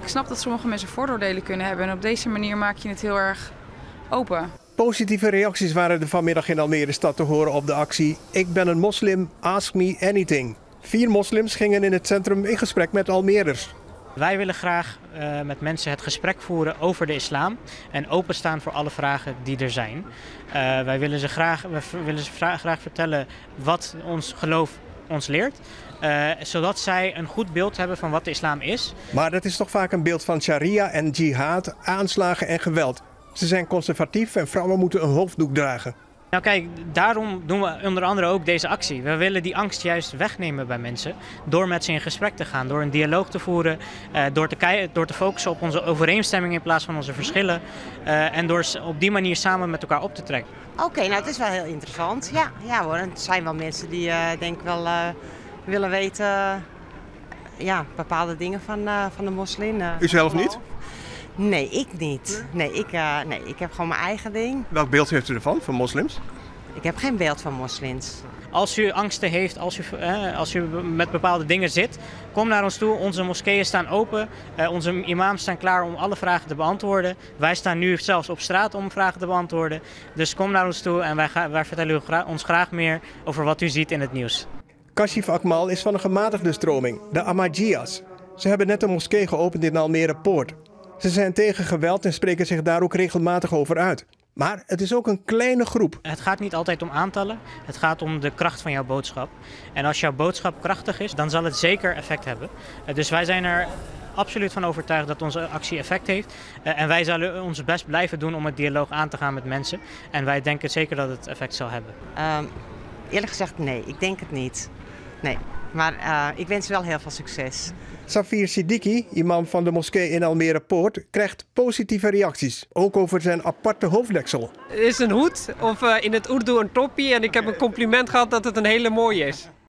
snap dat sommige mensen vooroordelen kunnen hebben. En op deze manier maak je het heel erg open. Positieve reacties waren er vanmiddag in Almere stad te horen op de actie Ik ben een moslim, ask me anything. 4 moslims gingen in het centrum in gesprek met Almeerders. Wij willen graag met mensen het gesprek voeren over de islam en openstaan voor alle vragen die er zijn. Wij willen ze graag vertellen wat ons geloof ons leert, zodat zij een goed beeld hebben van wat de islam is. Maar dat is toch vaak een beeld van sharia en jihad, aanslagen en geweld. Ze zijn conservatief en vrouwen moeten een hoofddoek dragen. Nou kijk, daarom doen we onder andere ook deze actie. We willen die angst juist wegnemen bij mensen door met ze in gesprek te gaan, door een dialoog te voeren, door te focussen op onze overeenstemming in plaats van onze verschillen en door op die manier samen met elkaar op te trekken. Oké, nou het is wel heel interessant. Ja hoor, het zijn wel mensen die denk ik wel willen weten bepaalde dingen van de moslim. U zelf niet? Nee, ik niet. Nee, ik heb gewoon mijn eigen ding. Welk beeld heeft u ervan, van moslims? Ik heb geen beeld van moslims. Als u angsten heeft, als u met bepaalde dingen zit, kom naar ons toe. Onze moskeeën staan open. Onze imams staan klaar om alle vragen te beantwoorden. Wij staan nu zelfs op straat om vragen te beantwoorden. Dus kom naar ons toe en wij vertellen ons graag meer over wat u ziet in het nieuws. Kashif Akmal is van een gematigde stroming, de Ahmadiyya's. Ze hebben net een moskee geopend in Almere Poort. Ze zijn tegen geweld en spreken zich daar ook regelmatig over uit. Maar het is ook een kleine groep. Het gaat niet altijd om aantallen. Het gaat om de kracht van jouw boodschap. En als jouw boodschap krachtig is, dan zal het zeker effect hebben. Dus wij zijn er absoluut van overtuigd dat onze actie effect heeft. En wij zullen ons best blijven doen om het dialoog aan te gaan met mensen. En wij denken zeker dat het effect zal hebben. Eerlijk gezegd, nee. Ik denk het niet. Nee. Maar ik wens wel heel veel succes. Safir Siddiqui, imam van de moskee in Almere Poort, krijgt positieve reacties. Ook over zijn aparte hoofddeksel. Het is een hoed of in het Urdu een toppie en ik heb een compliment gehad dat het een hele mooie is.